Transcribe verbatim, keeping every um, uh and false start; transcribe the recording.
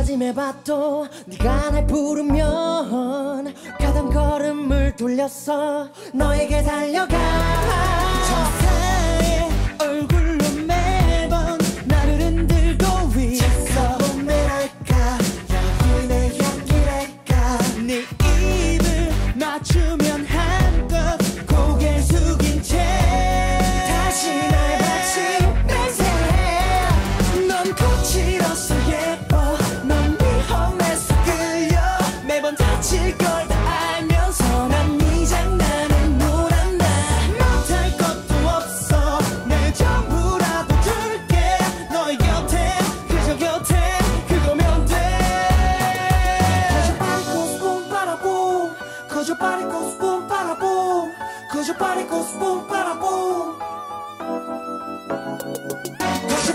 다짐해봐도 네가 날 부르면 가던 걸음을 돌렸어 너에게 달려가 천사의 얼굴로 매번 나를 흔들고 있어 봄이랄까 여름의 향기랄까 네 입을 맞추면 한껏 고개 숙인 채 다시 날 받친 냄새 넌 거칠어서 예뻐 넌 위험해서 끌려 매번 다칠 걸 다 알면서 난 네 장난에 놀았나 못할 것도 없어 내 전부라도 줄게 너의 곁에 그저 곁에 그거면 돼 Cause your body goes boom, bada boom Cause your body goes boom, bada boom Cause your body goes boom, bada boom Cause